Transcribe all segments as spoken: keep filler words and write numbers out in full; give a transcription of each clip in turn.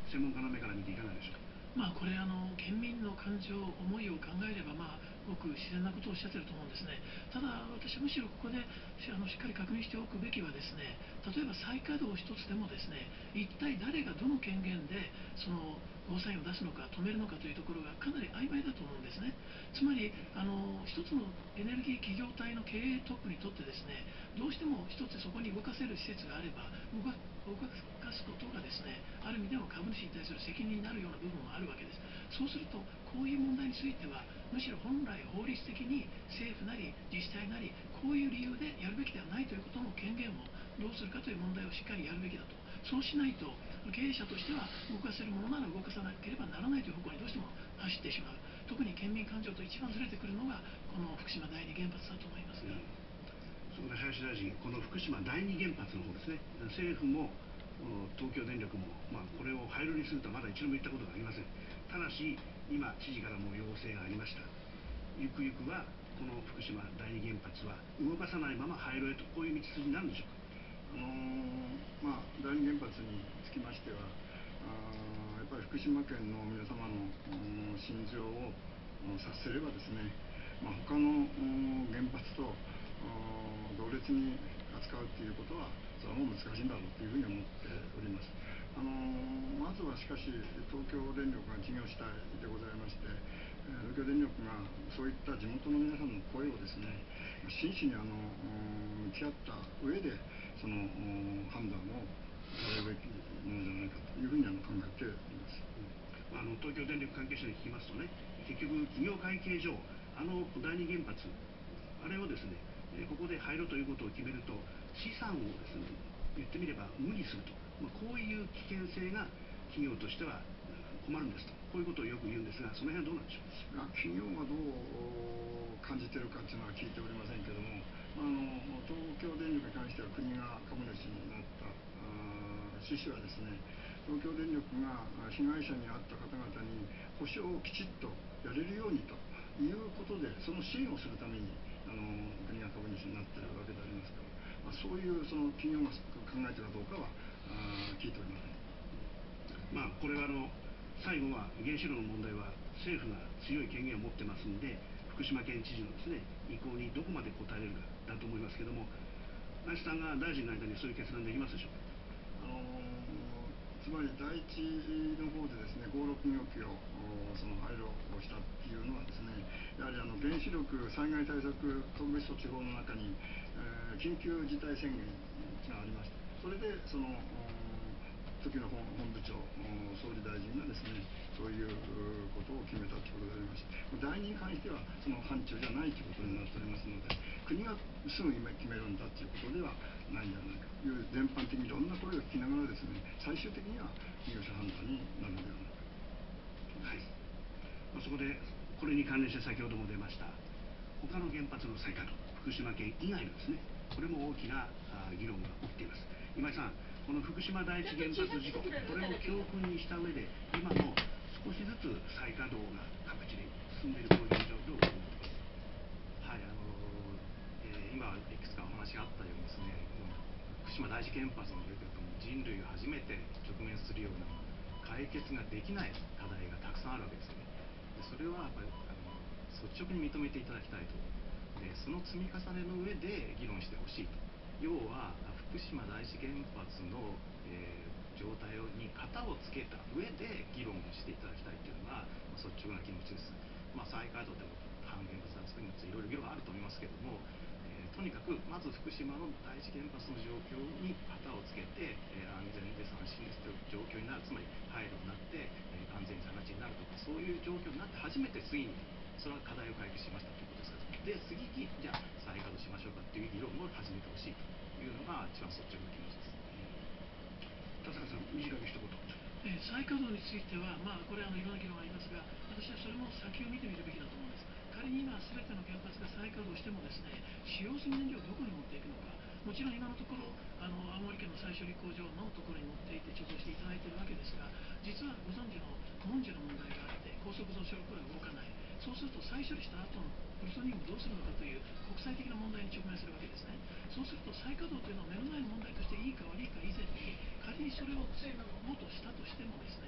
専門家の目から見ていかがでしょうか。 まあこれあの県民の感情、思いを考えれば、まあごく自然なことをおっしゃってると思うんですね。ただ私はむしろここでしあのしっかり確認しておくべきはですね、例えば再稼働一つでもですね、一体誰がどの権限でそのゴーサインを出すのか止めるのかというところがかなり曖昧だと思うんですね。つまりあの一つのエネルギー企業体の経営トップにとってですね、どうしても一つそこに動かせる施設があれば動か動かすことがですね、ある意味では株主に対する責任になるような部分もあるわけです。そうするとこういう問題についてはむしろ本来法律的に政府なり自治体なりこういう理由でやるべきではないということの権限をどうするかという問題をしっかりやるべきだと。そうしないと経営者としては動かせるものなら動かさなければならないという方向にどうしても走ってしまう。特に県民感情と一番ずれてくるのがこの福島第二原発だと思いますが、うん、 そこで林大臣、この福島第二原発の方ですね、政府も東京電力も、まあ、これを廃炉にするとはまだ一度も言ったことがありません。ただし今知事からも要請がありました。ゆくゆくはこの福島第二原発は動かさないまま廃炉へと、こういう道筋になるんでしょうか。 あのーまあ、第二原発につきましては、あやっぱり福島県の皆様の心情を察せればですね、まあ、他の原発と同列に扱うということはそれはもう難しいんだろうというふうに思っております。あのー、まずはしかし東京電力が事業主体でございまして、東京電力がそういった地元の皆さんの声をですね、真摯にあの向き合った上でその判断をされるべきものじゃないかというふうに考えております。 うん、あの東京電力関係者に聞きますとね、結局企業会計上あの第二原発あれをですね、ここで廃炉ということを決めると資産をですね、言ってみれば無にすると、まあ、こういう危険性が企業としては困るんですと、こういうことをよく言うんですが、その辺はどうなんでしょうか。 企業がどう感じているかというのは聞いておりませんけれども、あの東京電力に関しては国が株主になった趣旨はですね、東京電力が被害者に遭った方々に保証をきちっとやれるようにということで、その支援をするためにあの国が株主になっているわけでありますから、まあ、そういうその企業が考えているかどうかはあ聞いておりません。 まあ、これはあの最後は原子炉の問題は政府が強い権限を持ってますんで、福島県知事のですね意向にどこまで応えれるかだと思いますけども、林さんが大臣の間にそういう決断できますでしょうか。 あのー、つまり第一の方でですね、ご、ろく号機をその廃炉をしたっていうのはですね、やはりあの原子力災害対策特別措置法の中に、えー、緊急事態宣言がありまして、それでその時の本部長、総理大臣がですね、そういうことを決めたということでありまして、第二に関してはその範疇じゃないということになっておりますので、国がすぐ今決めるんだということではないんじゃないかという全般的にいろんな声を聞きながらですね、最終的には企業者判断になるのではないか。はい。 そこでこれに関連して先ほども出ました他の原発の再稼働、福島県以外のですね、これも大きな議論が起きています。今井さん、この福島第一原発事故、これを教訓にした上で今の少しずつ再稼働が各地で進んでいるこの現状をどう思ってますか。 はい、あのえー、今いくつかお話があったようにですね、福島第一原発において人類が初めて直面するような解決ができない課題がたくさんあるわけですね。でそれはやっぱりあの率直に認めていただきたいと。でその積み重ねの上で議論してほしいと。要は福島第一原発の、えー、状態に型をつけた上で議論をしていただきたいというのが率直な気持ちです。まあ、再稼働でも半原発発電もいろいろ議論あると思いますけども、えー、とにかくまず福島の第一原発の状況に旗をつけて、えー、安全で安心ですという状況になる、つまり廃炉になって、えー、安全な話になるとか、そういう状況になって初めて次にそれは課題を解決しましたということですから、で次にじゃあ再稼働しましょうかっていう議論を始めてほしいというのが一番率直な気持ちです。 田坂さん、短く一言。 えー、再稼働については、まあ、これはあのいろんな議論がありますが、私はそれも先を見てみるべきだと思うんです。仮に今全ての原発が再稼働してもですね、使用済み燃料をどこに持っていくのか、もちろん今のところあの青森県の再処理工場のところに持っていて貯蔵していただいているわけですが、実はご存知の文殊の問題があって、高速増床これ動かない。そうすると再処理した後のプルトニウムどうするのかという国際的な問題に直面するわけですね。そうすると再稼働というのは目の前の問題としていいか悪いか以前に、仮にそれをもとしたとしてもですね、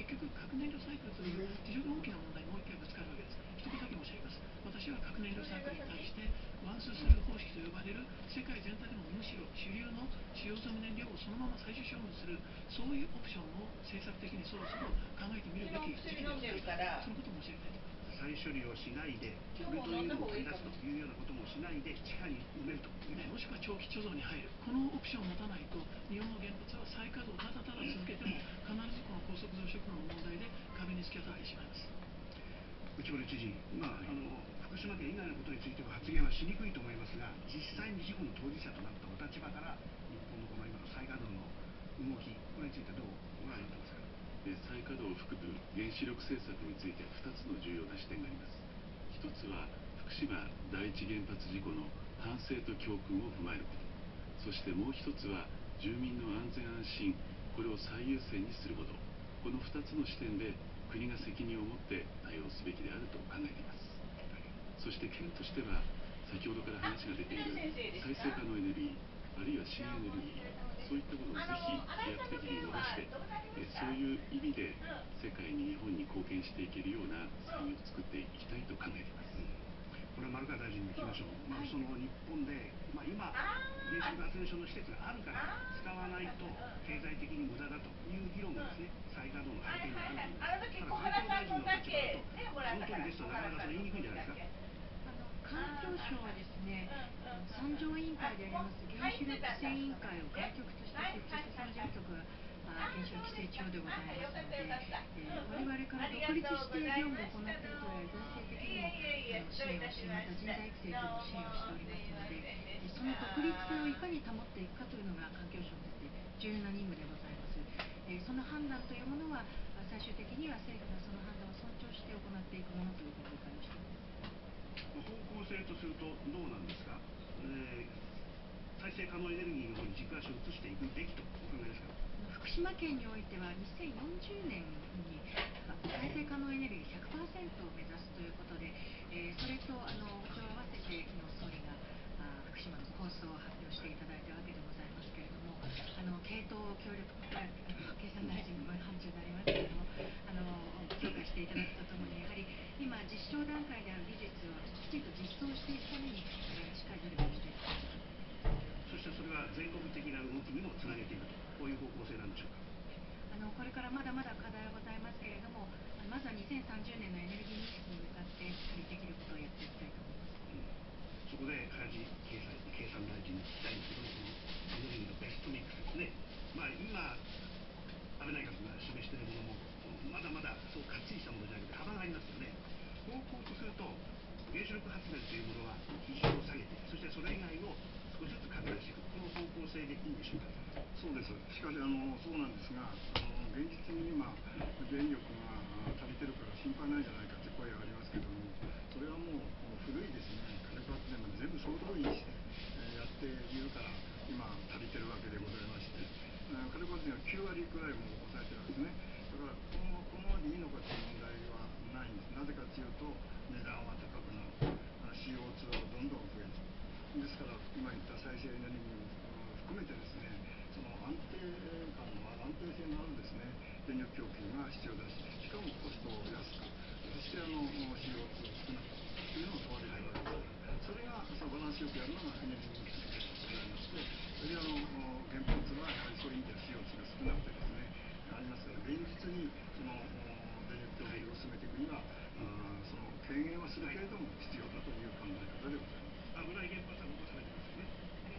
結局核燃料サイクルという非常に大きな問題にもう一回ぶつかるわけです。一言だけ申し上げます。私は核燃料サイクルに対してワンススルー方式と呼ばれる世界全体でもむしろ主流の使用済み燃料をそのまま最終処分する、そういうオプションを政策的にそろそろ考えてみるべき時期ではないか、そのことを申し上げたいと思います。 再処理をしないでプルトニウムを取り出すというようなこともしないで地下に埋めるという、 もしくは長期貯蔵に入る、このオプションを持たないと日本の原発は再稼働をただただ続けても必ずこの高速増殖炉の問題で壁に突き当たってしまいます。 内堀知事、まあ、あの福島県以外のことについては発言はしにくいと思いますが、実際に事故の当事者となったお立場から日本のこの今の再稼働の動き、これについてどうご覧になってますか。 再稼働を含む原子力政策についてふたつの重要な視点があります。ひとつは福島第一原発事故の反省と教訓を踏まえること、そしてもう一つは住民の安全安心、これを最優先にすること、このふたつの視点で国が責任を持って対応すべきであると考えています。そして県としては先ほどから話が出ている再生可能エネルギー、あるいは新エネルギー、そういったものをぜひ飛躍的に伸ばして、えそういう意味で世界に日本に貢献していけるような産業を作っていきたいと考えています。 これは丸川大臣に聞きましょう。まあ、その日本で、まあ、今原子力発電所の施設があるから使わないと経済的に無駄だという議論がですね、再稼働の背景にあると思います。ただ環境大臣の立場だとその通りですとなかなかそれ言いにくいんじゃないですか。 環境省はですね、参上委員会であります原子力規制委員会を外局として設置した参事務局が原子力規制庁でございますので、えー、我々から独立して業務を行っているという行政的にも支援をし、また人材育成等も支援をしておりますので、その独立性をいかに保っていくかというのが環境省にとって重要な任務でございます。えー、その判断というものは最終的には政府がその判断を尊重して行っていくものというふうに理解をしています。 方向性とするとどうなんですか。えー、再生可能エネルギーの方に軸足を移していくべきとお考えですか。 福島県においてはにせんよんじゅうねんに再生可能エネルギー ひゃくパーセント を目指すということで、えー、それとあの歩調を合わせて昨日総理があ福島の構想を発表していただいたわけでございますけれども、あの系統協力あ経産大臣の範疇になりますけれども、あの評価していただくとともに、やはり今実証段階である技術をきちんと実装していくために、えー、しっかり努力をしていく。 そしてそれは全国的な動きにもつなげていくと、こういう方向性なんでしょうか。 あのこれからまだまだ課題はございますけれども、まずはにせんさんじゅうねんのエネルギーミックスに向かってしっかりできることをやっていきたいと思います。 うん、そこで林経済経産大臣に聞きたいんですけど、このエネルギーのベストミックスですね。まあ今安倍内閣が示しているものもまだまだそうかっちりしたものじゃなくて幅がありますよね。方向とすると原子力発電というものは比重を下げて、そしてそれ以外を少しずつ拡大していく、この方向性でいいんでしょうか。 そうです。しかしあのそうなんですが、あの現実に今電力が足りてるから心配ないじゃないかという声がありますけれども、それはもう古いですね火力発電まで全部総動員して、えー、やっているから今足りてるわけでございまして、火力発電はきゅうわりくらいも抑えてるんですね。だからこのこのままでいいのかという問題はないんです。なぜかというと値段は高くなる、 シーオーツー はどんどん増える。ですから今言った再生エネルギーも含めてですね、その安定感の安定性のあるですね電力供給が必要だし、しかもコストを安く、そしてあの シーオーツー を少なくというのを問われているわけですから、それがそのバランスよくやるのがエネルギーミックスでございまして、それであの原発はやはりそういう意味では シーオーツー が少なくてですねありますから、現実にその電力供給を進めていくには、あその軽減はするけれども必要だという考え方でございます。 危ない原発は残されてますよね。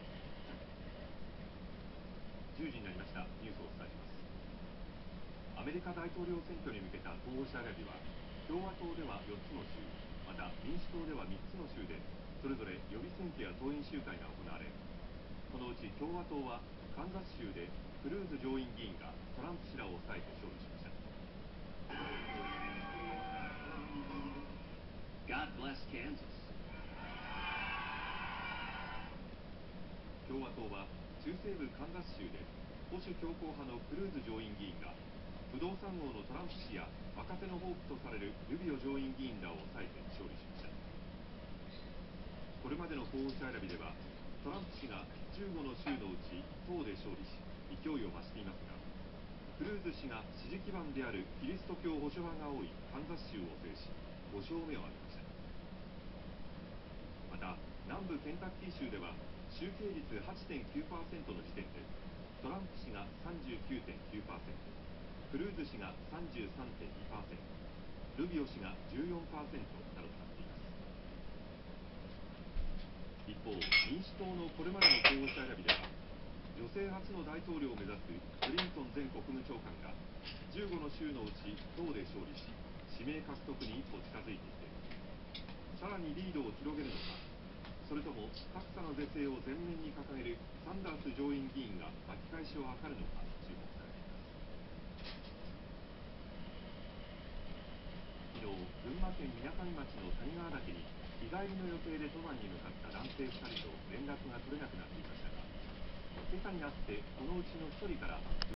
じゅうじになりました。ニュースをお伝えします。アメリカ大統領選挙に向けた候補者選びは共和党ではよっつの州、また民主党ではみっつの州でそれぞれ予備選挙や党員集会が行われ、このうち共和党はカンザス州でクルーズ上院議員がトランプ氏らを抑えて勝利しました。 God bless Kansas。 共和党は中西部カンザス州で保守強硬派のクルーズ上院議員が不動産王のトランプ氏や若手のホープとされるルビオ上院議員らを抑えて勝利しました。これまでの候補者選びではトランプ氏がじゅうごの州のうち党で勝利し勢いを増していますが、 クルーズ氏が支持基盤であるキリスト教保守派が多いカンザス州を制しご勝目を挙げました。また南部ケンタッキー州では集計率 はちてんきゅうパーセント の時点でトランプ氏が さんじゅうきゅうてんきゅうパーセント、 クルーズ氏が さんじゅうさんてんにパーセント、 ルビオ氏が じゅうよんパーセント などとなっています。一方、民主党のこれまでの候補者選びでは女性初の大統領を目指すクリントン前国務長官がじゅうごの州のうち党で勝利し指名獲得に一歩近づいていて、さらにリードを広げるのか、それとも格差の是正を前面に掲げるサンダース上院議員が巻き返しを図るのか注目されています。昨日、群馬県みなかみ町の谷川岳に日帰りの予定で登山に向かった男性ふたりと連絡が取れなくなっていましたが、今朝になってこのうちのひとりから